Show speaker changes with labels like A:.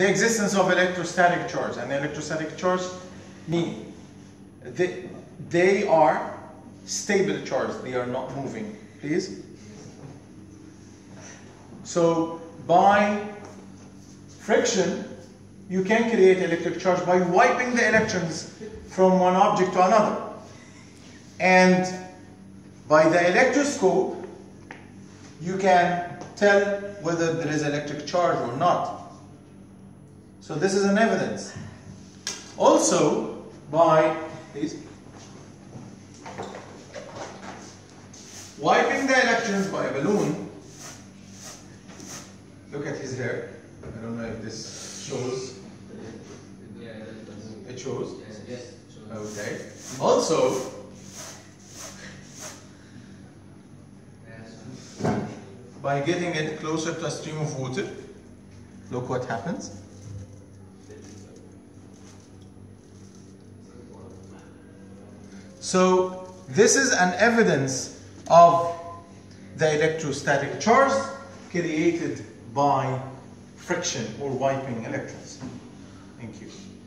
A: the existence of electrostatic charge. And the electrostatic charge mean they are stable charge, they are not moving. Please. So by friction, you can create electric charge by wiping the electrons from one object to another. And by the electroscope, you can tell whether there is electric charge or not. So this is an evidence. Also, by wiping the electrons by a balloon. Look at his hair. I don't know if this shows. It shows?
B: Yes.
A: Okay. Also, by getting it closer to a stream of water, look what happens. So this is an evidence of the electrostatic charge created by friction or wiping electrons. Thank you.